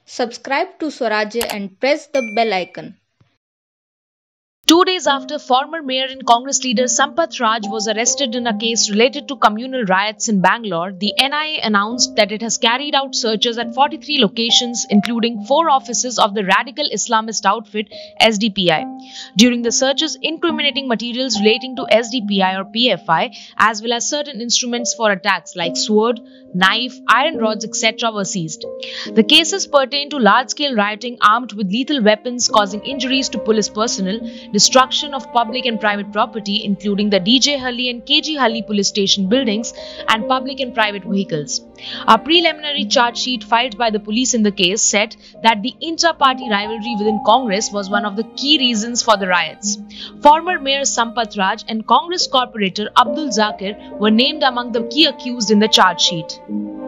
Subscribe to Swarajya and press the bell icon. 2 days after former mayor and Congress leader Sampath Raj was arrested in a case related to communal riots in Bangalore, the NIA announced that it has carried out searches at 43 locations, including 4 offices of the radical Islamist outfit SDPI. During the searches, incriminating materials relating to SDPI or PFI, as well as certain instruments for attacks like sword, knife, iron rods, etc., were seized. The cases pertain to large-scale rioting armed with lethal weapons causing injuries to police personnel, destruction of public and private property, including the DJ Halli and KG Halli police station buildings, and public and private vehicles. A preliminary charge sheet filed by the police in the case said that the intra-party rivalry within Congress was one of the key reasons for the riots. Former Mayor Sampath Raj and Congress corporator Abdul Zakir were named among the key accused in the charge sheet.